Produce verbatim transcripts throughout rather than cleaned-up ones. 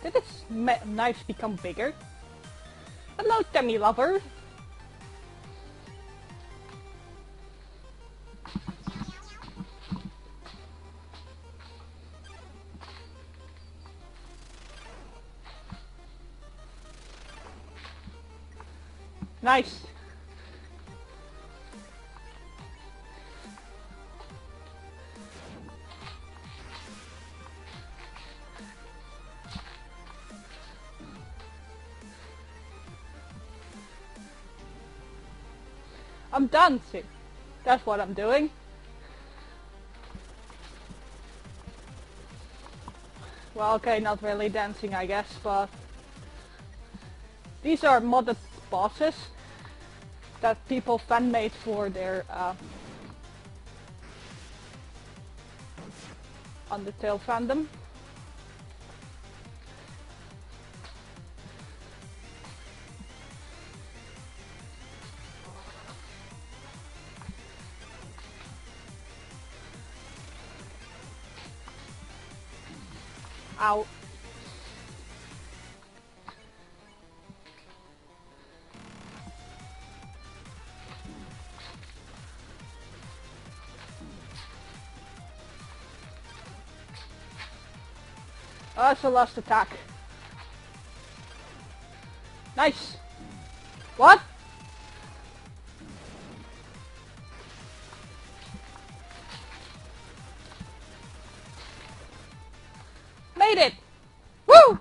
Did its knives become bigger? Hello, Tammy lover. Nice. I'm dancing. That's what I'm doing. Well, okay, not really dancing, I guess, but these are modded bosses that people fan made for their uh, Undertale fandom. Ow. Oh, that's a last attack. Nice. What? Made it! Woo!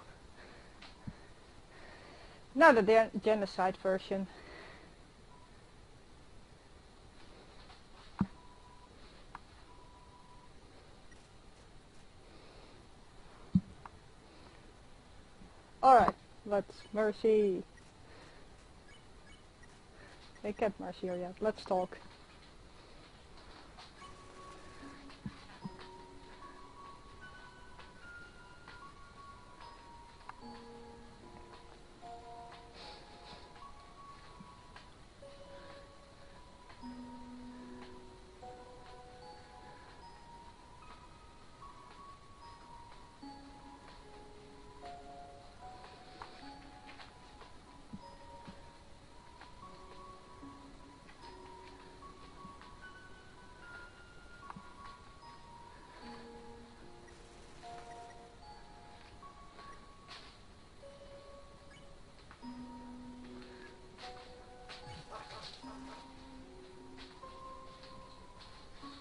Now the Genocide version. Alright, let's mercy. They can't mercy her yet. Let's talk.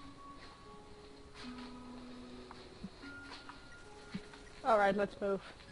Alright, let's move.